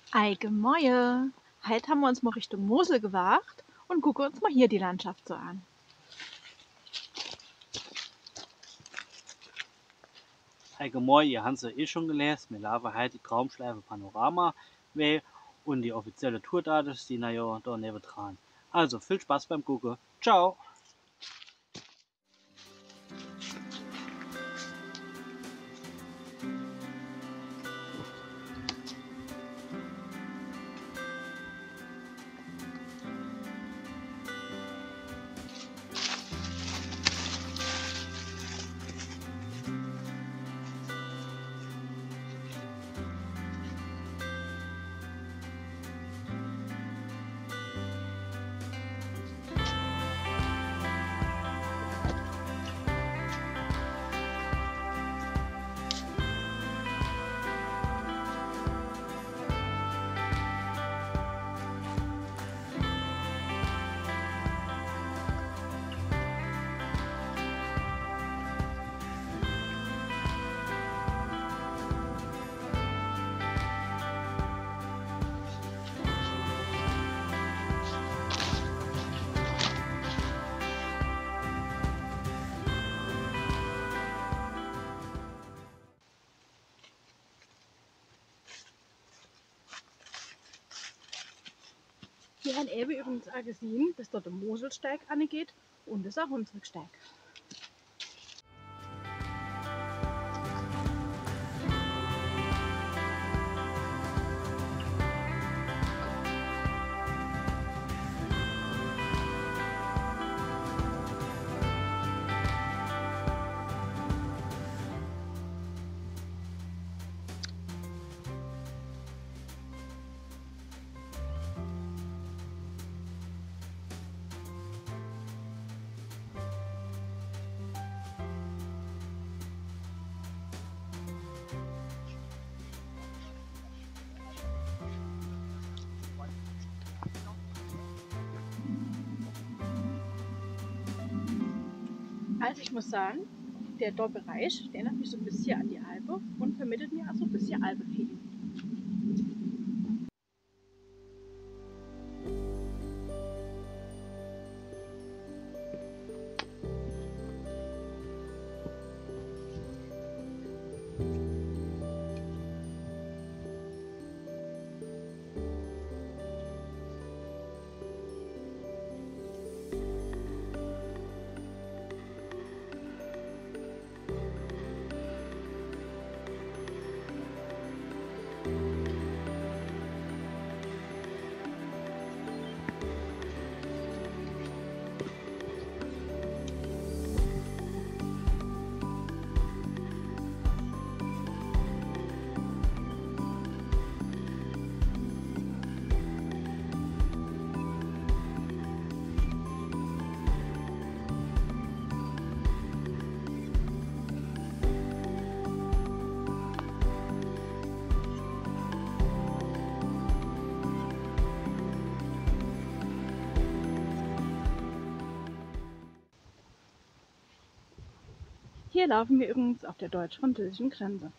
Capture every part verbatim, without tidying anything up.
Eigemoie. Heute haben wir uns mal Richtung Mosel gewagt und gucken uns mal hier die Landschaft so an. Allgemein, ihr habt es ja eh schon gelesen, wir laufen heute die Traumschleife Panorama weh und die offizielle Tourdaten stehen ja da neben dran. Also viel Spaß beim Gucken. Ciao! Wir haben eben übrigens auch gesehen, dass dort der Moselsteig angeht und das ist auch unser Steig. Also ich muss sagen, der Dorfbereich erinnert mich so ein bisschen an die Alpe und vermittelt mir auch so ein bisschen Alpe-Feeling. Hier laufen wir übrigens auf der deutsch-französischen Grenze.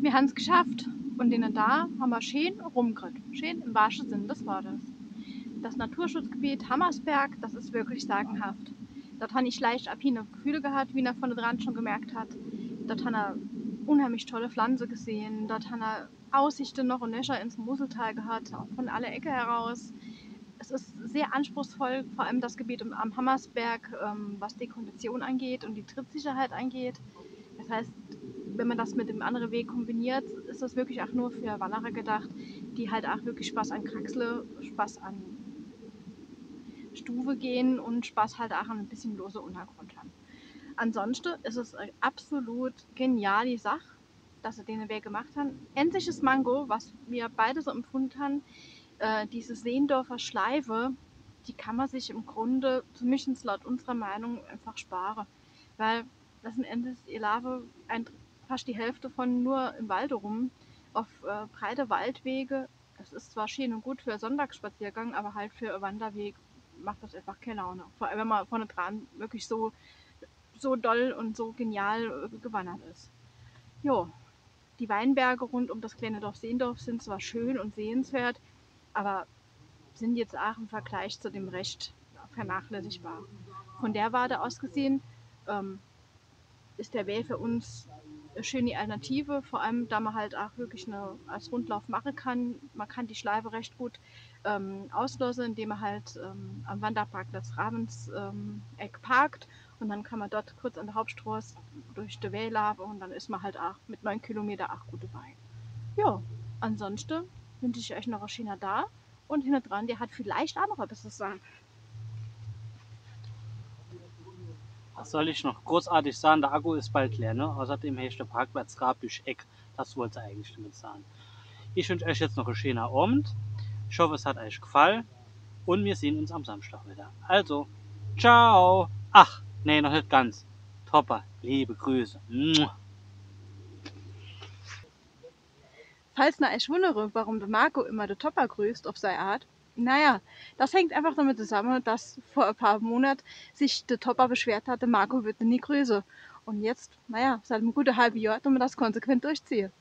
wir haben es geschafft. Und denen da haben wir schön rumgeritten. Schön im wahrsten Sinne des Wortes. Das Naturschutzgebiet Hammersberg, das ist wirklich sagenhaft. Dort habe ich leicht alpine Gefühle gehabt, wie er von dran schon gemerkt hat. Dort haben wir unheimlich tolle Pflanzen gesehen. Dort haben wir Aussichten noch und nöcher ins Moseltal gehabt, auch von aller Ecke heraus. Es ist sehr anspruchsvoll, vor allem das Gebiet am Hammersberg, ähm, was die Kondition angeht und die Trittsicherheit angeht. Das heißt, wenn man das mit dem anderen Weg kombiniert, ist das wirklich auch nur für Wanderer gedacht, die halt auch wirklich Spaß an Kraxle, Spaß an Stufe gehen und Spaß halt auch an ein bisschen lose Untergrund haben. Ansonsten ist es eine absolut geniale Sache, dass sie den Weg gemacht haben. Endliches Mango, was wir beide so empfunden haben, äh, diese Seendorfer Schleife, die kann man sich im Grunde, zumindest laut unserer Meinung, einfach sparen. Weil letzten Endes ihr Lave ein, fast die Hälfte von nur im Wald rum, auf äh, breite Waldwege. Das ist zwar schön und gut für Sonntagsspaziergang, aber halt für einen Wanderweg macht das einfach keine Laune. Vor allem, wenn man vorne dran wirklich so, so doll und so genial äh, gewandert ist. Jo, die Weinberge rund um das kleine Dorf Seendorf sind zwar schön und sehenswert, aber sind jetzt auch im Vergleich zu dem Rest vernachlässigbar. Von der Warte aus gesehen ähm, ist der Weg für uns eine schöne Alternative, vor allem da man halt auch wirklich eine, als Rundlauf machen kann. Man kann die Schleife recht gut ähm, auslösen, indem man halt ähm, am Wanderparkplatz Ravensegg ähm, parkt und dann kann man dort kurz an der Hauptstraße durch die Wehr laufen und dann ist man halt auch mit neun Kilometer auch gut dabei. Ja, ansonsten wünsche ich euch noch eine schöne da und hinten dran, der hat vielleicht auch noch etwas zu sagen. Was soll ich noch großartig sagen? Der Akku ist bald leer, ne? Außerdem hast der Parkplatz Rabisch-Eck. Das wollte ich eigentlich damit sagen. Ich wünsche euch jetzt noch einen schönen Abend. Ich hoffe, es hat euch gefallen. Und wir sehen uns am Samstag wieder. Also, ciao. Ach, nee, noch nicht ganz. Topper, liebe Grüße. Mua. Falls ihr euch wundere, warum der Marco immer den Topper grüßt auf seine Art, naja, das hängt einfach damit zusammen, dass vor ein paar Monaten sich der Topper beschwert hat, der Marco würde nie grüßen. Und jetzt, naja, seit einem guten halben Jahr tun wir das konsequent durchziehen.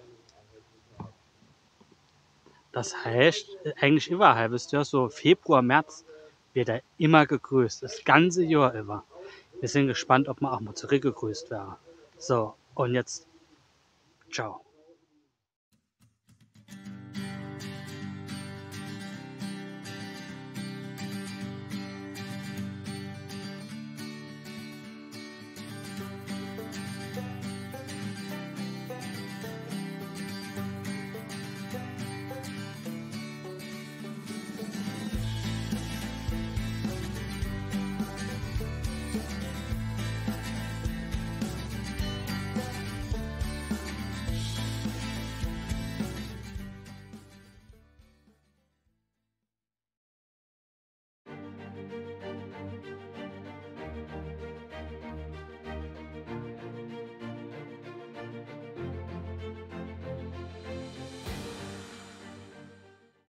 Das heißt, eigentlich immer ein halbes Jahr, so Februar, März, wird er immer gegrüßt. Das ganze Jahr über. Wir sind gespannt, ob wir auch mal zurückgegrüßt werden. So, und jetzt, ciao.